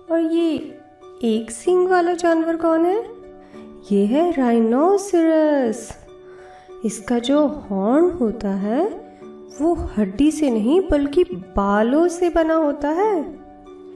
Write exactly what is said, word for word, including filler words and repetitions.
और ये एक सींग वाला जानवर कौन है? ये है राइनोसेरस। इसका जो हॉर्न होता है वो हड्डी से नहीं बल्कि बालों से बना होता है।